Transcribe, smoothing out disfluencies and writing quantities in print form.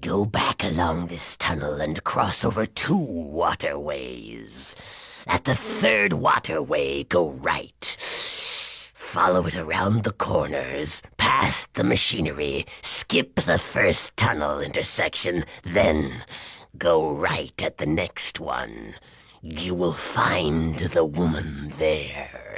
Go back along this tunnel and cross over 2 waterways. At the 3rd waterway, go right. Follow it around the corners, past the machinery, skip the first tunnel intersection, then go right at the next one. You will find the woman there.